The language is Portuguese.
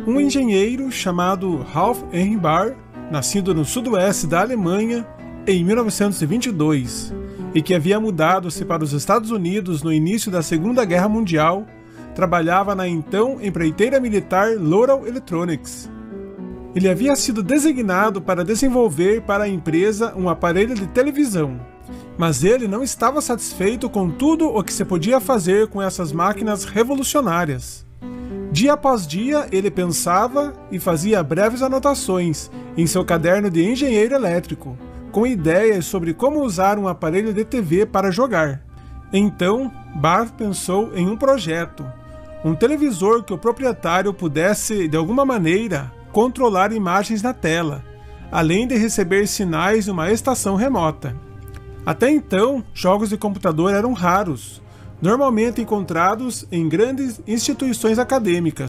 Um engenheiro chamado Ralph Henry Barr, nascido no sudoeste da Alemanha em 1922 e que havia mudado-se para os Estados Unidos no início da Segunda Guerra Mundial, trabalhava na então empreiteira militar Loral Electronics. Ele havia sido designado para desenvolver para a empresa um aparelho de televisão, mas ele não estava satisfeito com tudo o que se podia fazer com essas máquinas revolucionárias. Dia após dia, ele pensava e fazia breves anotações em seu caderno de engenheiro elétrico, com ideias sobre como usar um aparelho de TV para jogar. Então, Barr pensou em um projeto, um televisor que o proprietário pudesse, de alguma maneira, controlar imagens na tela, além de receber sinais de uma estação remota. Até então, jogos de computador eram raros, normalmente encontrados em grandes instituições acadêmicas,